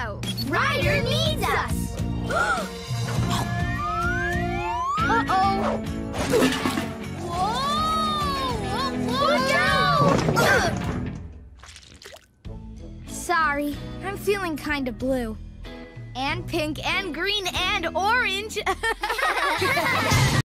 go! Ryder needs us! Uh-oh! Whoa! Watch out! Sorry, I'm feeling kind of blue. And pink and green and orange.